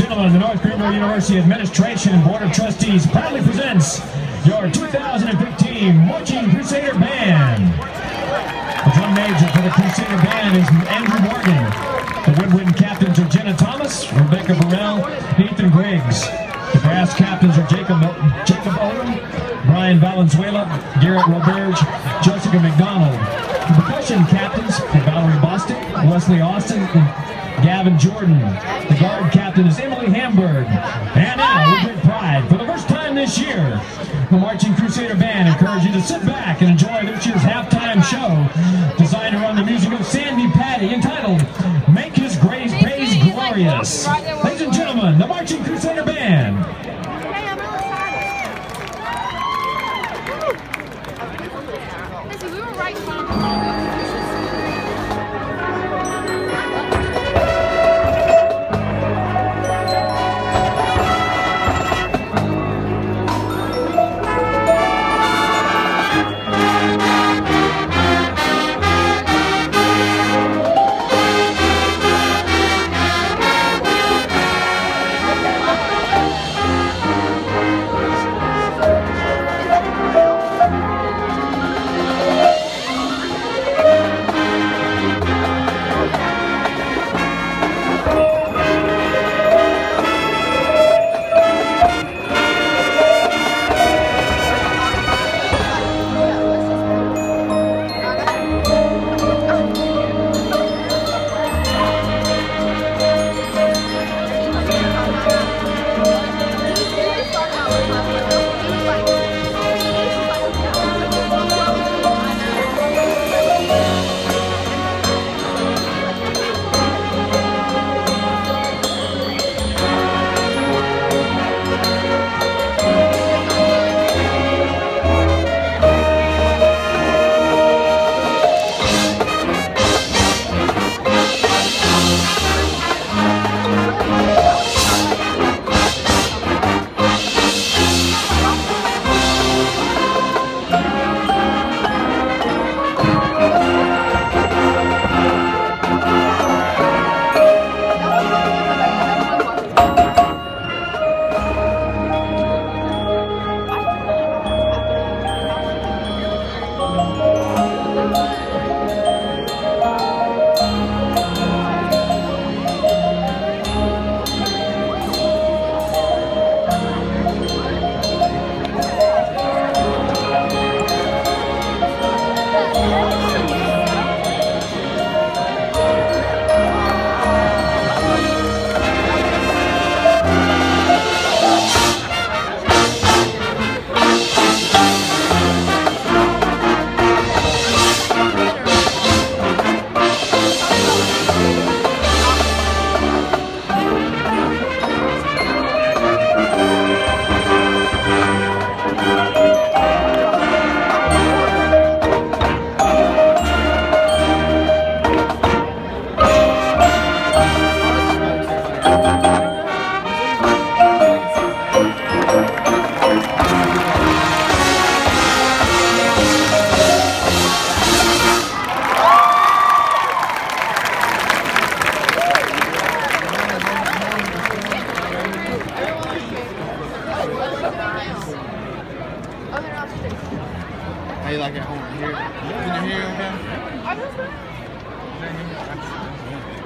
gentlemen, the North Greenville University Administration and Board of Trustees proudly presents your 2015 Marching Crusader Band. The drum major for the Crusader Band is Andrew Morgan. The woodwind captains are Jenna Thomas, Rebecca Burrell, and Ethan Griggs. The brass captains are Jacob Odom, Brian Valenzuela, Garrett Roberge, Jessica McDonald. The percussion captains are Valerie Boston, Wesley Austin, and Gavin Jordan. The guard captain is Emily Hamburg. And now, with great pride, for the first time this year, the Marching Crusader Band encourages you to sit back and enjoy this year's halftime show designed around the music of Sandy Patty, entitled Make His Praise Glorious. Ladies and gentlemen, the Marching Crusader Band. We were right How you like it home here? Can you hear okay? I just